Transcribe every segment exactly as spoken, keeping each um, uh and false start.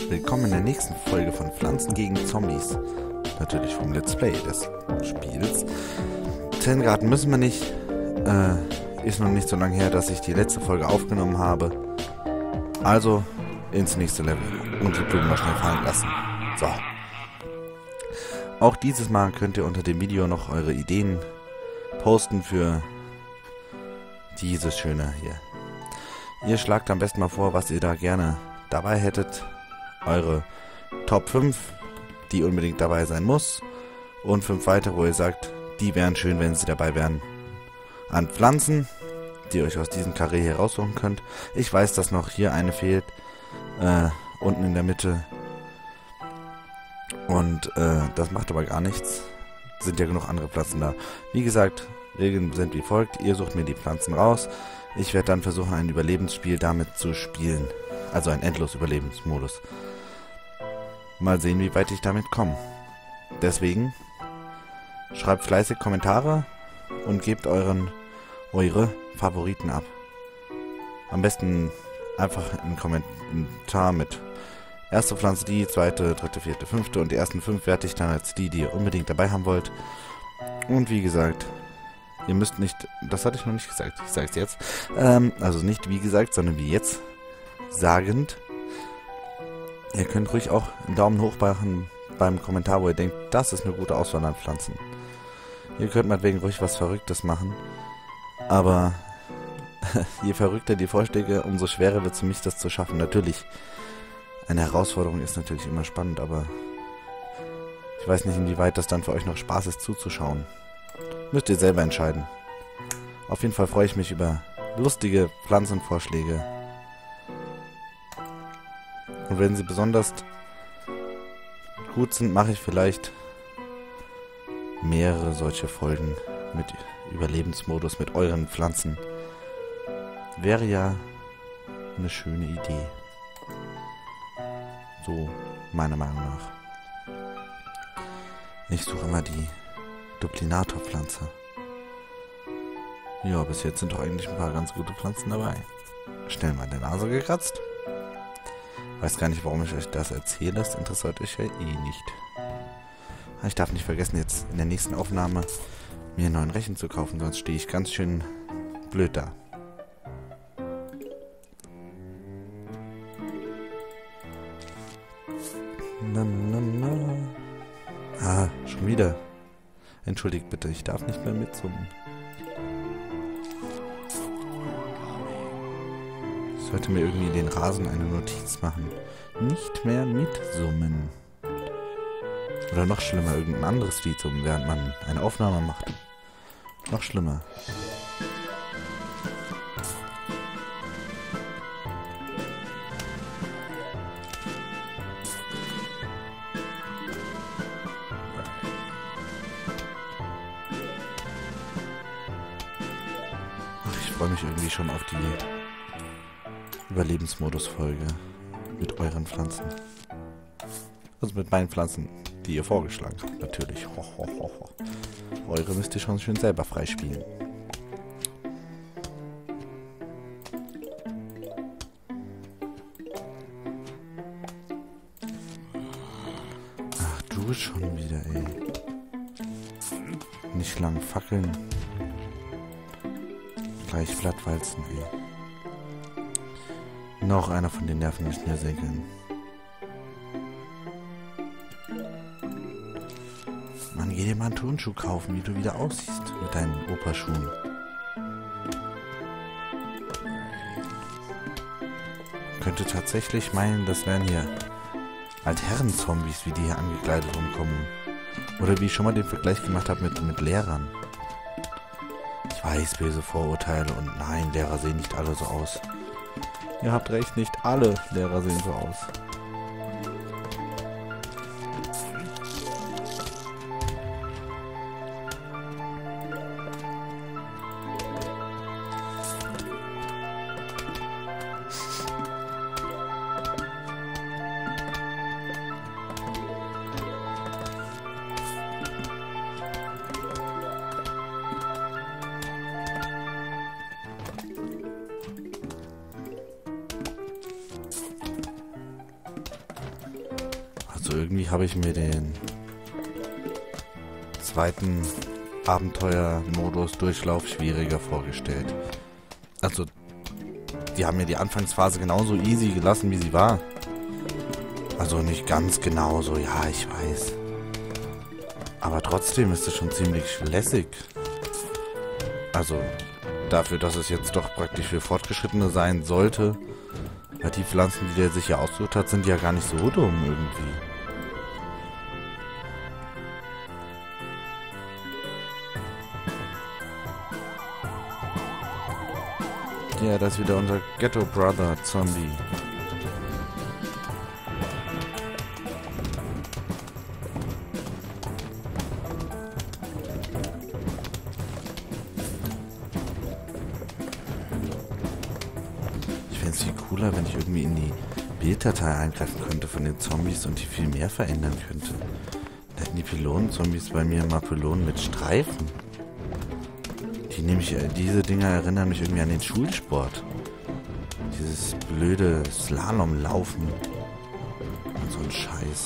willkommen in der nächsten Folge von Pflanzen gegen Zombies. Natürlich vom Let's Play des Spiels. Zen-Garten müssen wir nicht. Äh, ist noch nicht so lange her, dass ich die letzte Folge aufgenommen habe. Also ins nächste Level und die Blumen noch schnell fallen lassen. So. Auch dieses Mal könnt ihr unter dem Video noch eure Ideen posten für dieses Schöne hier. Ihr schlagt am besten mal vor, was ihr da gerne dabei hättet. Eure Top fünf, die unbedingt dabei sein muss. Und fünf weitere, wo ihr sagt, die wären schön, wenn sie dabei wären. An Pflanzen, die ihr euch aus diesem Karree hier raussuchen könnt. Ich weiß, dass noch hier eine fehlt. Äh, unten in der Mitte. Und äh, das macht aber gar nichts. Sind ja genug andere Pflanzen da. Wie gesagt, Regeln sind wie folgt. Ihr sucht mir die Pflanzen raus. Ich werde dann versuchen, ein Überlebensspiel damit zu spielen. Also ein endlos Überlebensmodus. Mal sehen, wie weit ich damit komme. Deswegen schreibt fleißig Kommentare und gebt euren eure Favoriten ab. Am besten einfach einen Kommentar mit erste Pflanze die, zweite, dritte, vierte, fünfte und die ersten fünf werte ich dann als die, die ihr unbedingt dabei haben wollt. Und wie gesagt, ihr müsst nicht, das hatte ich noch nicht gesagt, ich sage es jetzt, ähm, also nicht wie gesagt, sondern wie jetzt, sagend. Ihr könnt ruhig auch einen Daumen hoch machen beim Kommentar, wo ihr denkt, das ist eine gute Auswahl an Pflanzen. Ihr könnt meinetwegen ruhig was Verrücktes machen, aber je verrückter die Vorschläge, umso schwerer wird es für mich, das zu schaffen. Natürlich, eine Herausforderung ist natürlich immer spannend, aber ich weiß nicht, inwieweit das dann für euch noch Spaß ist zuzuschauen. Müsst ihr selber entscheiden. Auf jeden Fall freue ich mich über lustige Pflanzenvorschläge. Und wenn sie besonders gut sind, mache ich vielleicht mehrere solche Folgen mit Überlebensmodus, mit euren Pflanzen. Wäre ja eine schöne Idee. So, meiner Meinung nach. Ich suche immer die Duplinatorpflanze. Ja, bis jetzt sind doch eigentlich ein paar ganz gute Pflanzen dabei. Schnell mal in der Nase gekratzt. Weiß gar nicht, warum ich euch das erzähle. Das interessiert euch ja eh nicht. Ich darf nicht vergessen, jetzt in der nächsten Aufnahme mir einen neuen Rechen zu kaufen, sonst stehe ich ganz schön blöd da. Na, na, na. Ah, schon wieder. Entschuldigt bitte, ich darf nicht mehr mitsummen. Ich sollte mir irgendwie den Rasen eine Notiz machen. Nicht mehr mitsummen. Oder noch schlimmer, irgendein anderes Lied summen, während man eine Aufnahme macht. Noch schlimmer. Ich freue mich irgendwie schon auf die Überlebensmodus-Folge mit euren Pflanzen. Also mit meinen Pflanzen, die ihr vorgeschlagen habt, natürlich. Ho, ho, ho, ho. Eure müsst ihr schon schön selber freispielen. Ach du schon wieder, ey. Nicht lang fackeln. Gleich Blattwalzen, ey. Noch einer von den nervigen Schnürsenkeln. Mann, geh dir mal einen Turnschuh kaufen, wie du wieder aussiehst mit deinen Operschuhen. Könnte tatsächlich meinen, das wären hier Altherren-Zombies, wie die hier angekleidet rumkommen. Oder wie ich schon mal den Vergleich gemacht habe mit, mit Lehrern. Ich weiß, böse Vorurteile und nein, Lehrer sehen nicht alle so aus. Ihr habt recht, nicht alle Lehrer sehen so aus. Also irgendwie habe ich mir den zweiten Abenteuermodus Durchlauf schwieriger vorgestellt. Also, die haben mir die Anfangsphase genauso easy gelassen, wie sie war. Also nicht ganz genauso, ja, ich weiß. Aber trotzdem ist es schon ziemlich lässig. Also, dafür, dass es jetzt doch praktisch für Fortgeschrittene sein sollte. Weil die Pflanzen, die der sich ja ausgesucht hat, sind ja gar nicht so dumm irgendwie. Ja, das ist wieder unser Ghetto Brother Zombie. Ich fände es viel cooler, wenn ich irgendwie in die Bilddatei eingreifen könnte von den Zombies und die viel mehr verändern könnte. Da hätten die Pylonen-Zombies bei mir mal Pylonen mit Streifen. Die nämlich, diese Dinger erinnern mich irgendwie an den Schulsport. Dieses blöde Slalomlaufen. Und so ein Scheiß.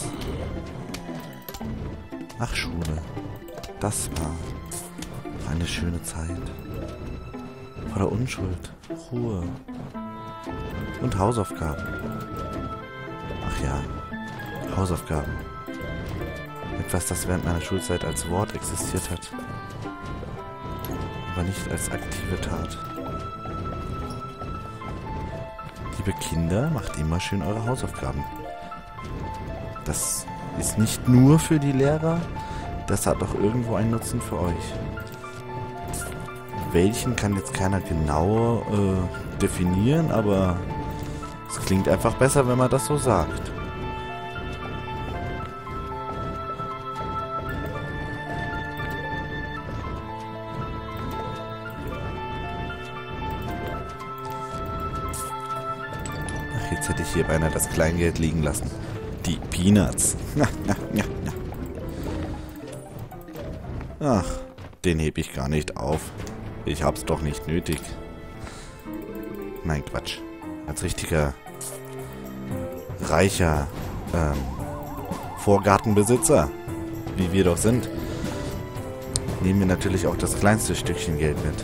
Ach, Schule. Das war eine schöne Zeit. Voller Unschuld, Ruhe und Hausaufgaben. Ach ja, Hausaufgaben. Etwas, das während meiner Schulzeit als Wort existiert hat. Aber nicht als aktive Tat. Liebe Kinder, macht immer schön eure Hausaufgaben. Das ist nicht nur für die Lehrer, das hat auch irgendwo einen Nutzen für euch. Welchen kann jetzt keiner genau äh, definieren, aber es klingt einfach besser, wenn man das so sagt. Jetzt hätte ich hier beinahe das Kleingeld liegen lassen. Die Peanuts. Ach, den heb ich gar nicht auf. Ich hab's doch nicht nötig. Nein, Quatsch. Als richtiger, reicher ähm, Vorgartenbesitzer, wie wir doch sind, nehmen wir natürlich auch das kleinste Stückchen Geld mit.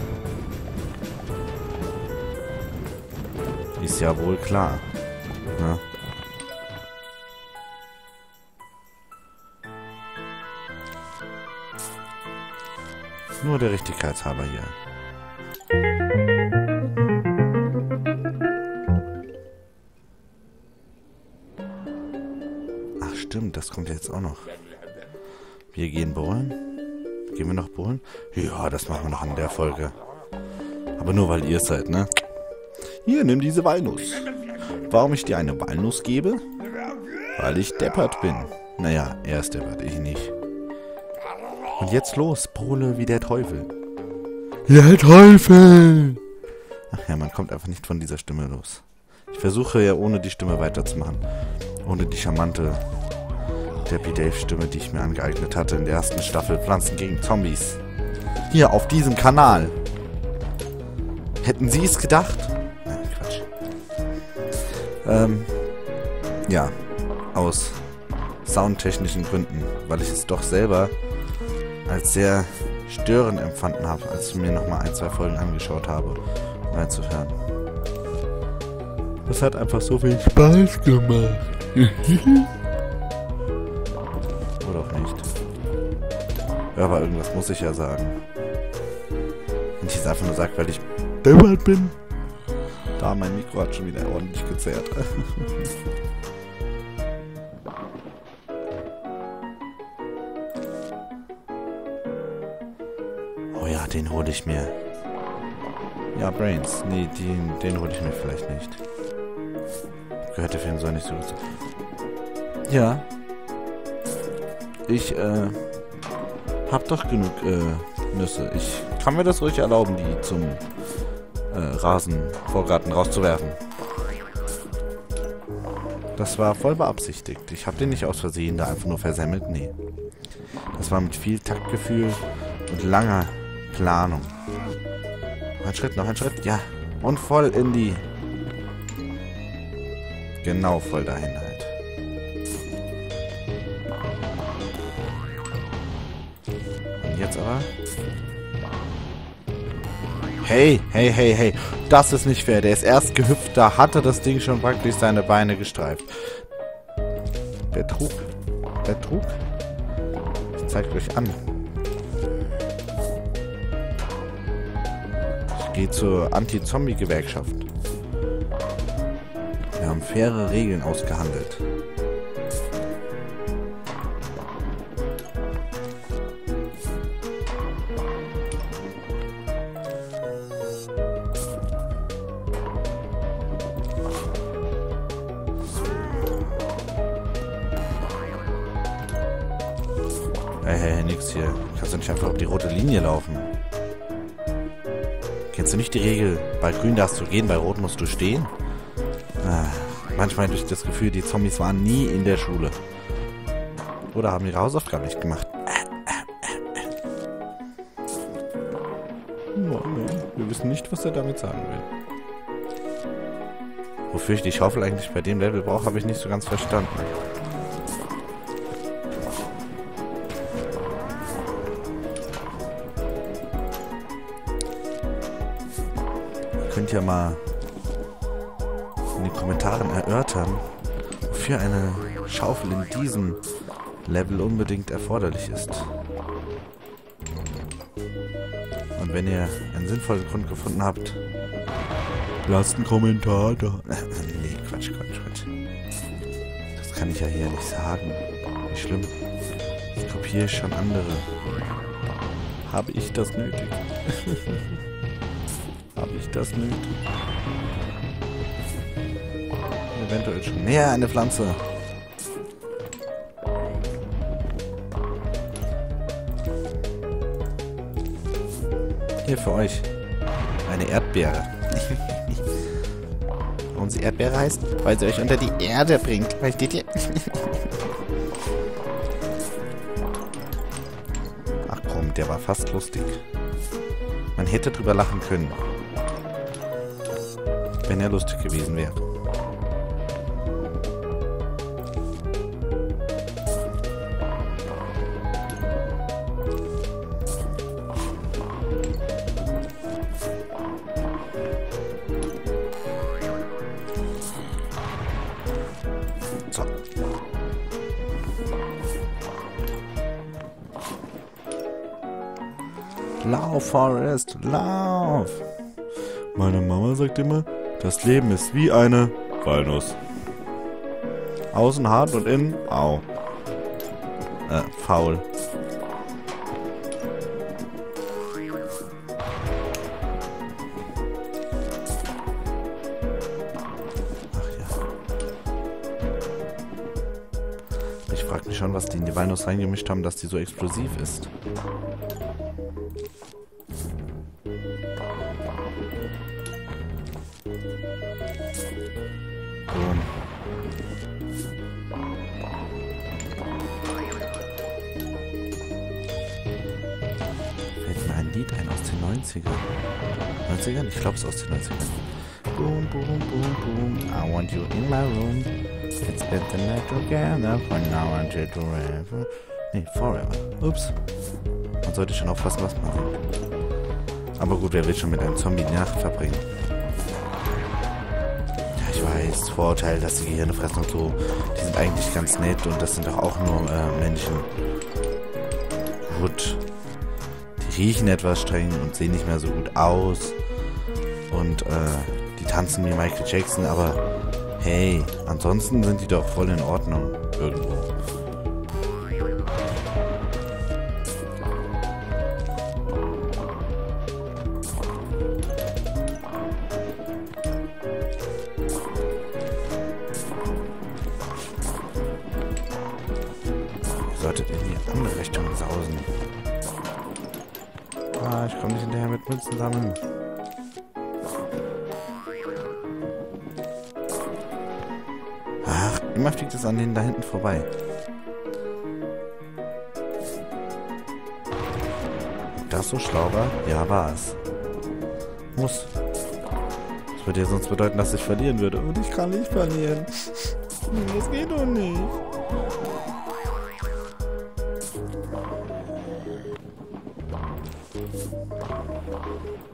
Ist ja wohl klar. Ja. Nur der Richtigkeitshalber hier. Ach stimmt, das kommt jetzt auch noch. Wir gehen bowlen. Gehen wir noch bowlen? Ja, das machen wir noch in der Folge. Aber nur weil ihr es seid, ne? Hier, nimm diese Walnuss. Warum ich dir eine Walnuss gebe? Weil ich deppert bin. Naja, er ist deppert, ich nicht. Und jetzt los, Pole wie der Teufel. Der Teufel! Ach ja, man kommt einfach nicht von dieser Stimme los. Ich versuche ja ohne die Stimme weiterzumachen. Ohne die charmante Deppy Dave Stimme, die ich mir angeeignet hatte in der ersten Staffel Pflanzen gegen Zombies. Hier auf diesem Kanal. Hätten Sie es gedacht? Nein, Quatsch. Ähm, ja, aus soundtechnischen Gründen, weil ich es doch selber als sehr störend empfunden habe, als ich mir nochmal ein, zwei Folgen angeschaut habe, um reinzuhören. Das hat einfach so viel Spaß gemacht. Oder auch nicht. Ja, aber irgendwas muss ich ja sagen. Wenn ich es einfach nur sage, weil ich deppert bin. Da, mein Mikro hat schon wieder ordentlich gezerrt. Oh ja, den hole ich mir. Ja, Brains. Nee, den, den hole ich mir vielleicht nicht. Gehört der Film so nicht so gut. Ja. Ich, äh, hab doch genug, äh, Nüsse. Ich kann mir das ruhig erlauben, die zum, äh, Rasenvorgarten rauszuwerfen. Das war voll beabsichtigt. Ich hab den nicht aus Versehen da einfach nur versemmelt. Nee. Das war mit viel Taktgefühl und langer Planung. Noch ein Schritt, noch ein Schritt. Ja. Und voll in die... Genau voll dahin halt. jetzt aber... Hey, hey, hey, hey. Das ist nicht fair. Der ist erst gehüpft, da hatte das Ding schon praktisch seine Beine gestreift. Betrug. Betrug? Ich zeige euch an. Ich gehe zur Anti-Zombie-Gewerkschaft. Wir haben faire Regeln ausgehandelt. Hey, hey, hey, nix hier. Kannst du nicht einfach auf die rote Linie laufen? Kennst du nicht die Regel? Bei grün darfst du gehen, bei rot musst du stehen? Ah, manchmal habe ich das Gefühl, die Zombies waren nie in der Schule. Oder haben ihre Hausaufgaben nicht gemacht. Wir wissen nicht, was er damit sagen will. Wofür ich die Schaufel eigentlich bei dem Level brauche, habe ich nicht so ganz verstanden. Ihr könnt ja mal in den Kommentaren erörtern, wofür eine Schaufel in diesem Level unbedingt erforderlich ist. Und wenn ihr einen sinnvollen Grund gefunden habt, lasst einen Kommentar da. Nee, Quatsch, Quatsch, Quatsch. Das kann ich ja hier nicht sagen. Wie schlimm. Ich kopiere schon andere. Habe ich das nötig? Habe ich das nötig? Eventuell schon. Näher eine Pflanze. Hier für euch. Eine Erdbeere. Warum sie Erdbeere heißt? Weil sie euch unter die Erde bringt. Versteht ihr? Ach komm, der war fast lustig. Man hätte drüber lachen können. Wenn er lustig gewesen wäre. So. Lauf, Forrest, lauf! Meine Mama sagt immer, das Leben ist wie eine Walnuss. Außen hart und innen, au. Äh, faul. Ich frage mich schon, was die in die Walnuss reingemischt haben, dass die so explosiv ist. Boom. Fällt mir ein Lied ein aus den neunzigern. neunzigern? Ich glaube es ist aus den neunzigern. Boom, boom, boom, boom. I want you in my room. Let's spend the night together from now until forever. Nee, forever. Ups. Man sollte schon aufpassen, was man singt. Aber gut, wer will schon mit einem Zombie die Nacht verbringen? Ja, ich weiß, Vorurteil, dass die Gehirne fressen und so. Die sind eigentlich ganz nett und das sind doch auch nur äh, Menschen. Gut. Die riechen etwas streng und sehen nicht mehr so gut aus. Und äh, die tanzen wie Michael Jackson, aber hey, ansonsten sind die doch voll in Ordnung irgendwo. Ihr solltet in die andere Richtung sausen. Ah, ich komme nicht hinterher mit Münzen sammeln. Ach, immer fliegt es an denen da hinten vorbei. Ob das so schlau war? Ja, war es. Muss. Das würde ja sonst bedeuten, dass ich verlieren würde. Und ich kann nicht verlieren. Das geht doch nicht.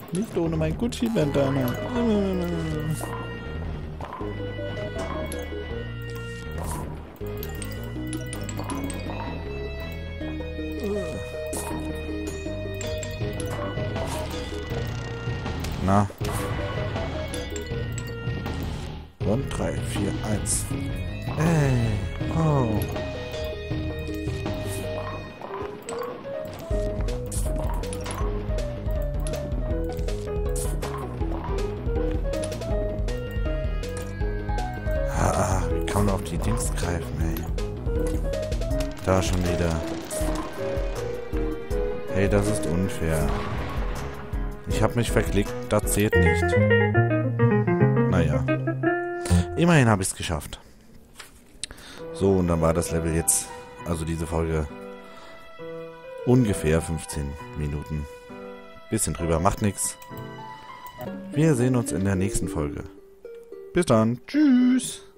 Nicht ohne mein Gucci-Bandana. Na. Und drei, vier, eins. Ey. Oh. Ah, wie kann man auf die Dings greifen, ey? Da schon wieder. Hey, das ist unfair. Ich habe mich verklickt, das zählt nicht. Naja. Immerhin habe ich es geschafft. So, und dann war das Level jetzt, also diese Folge, ungefähr fünfzehn Minuten. Bisschen drüber, macht nichts. Wir sehen uns in der nächsten Folge. Bis dann. Tschüss.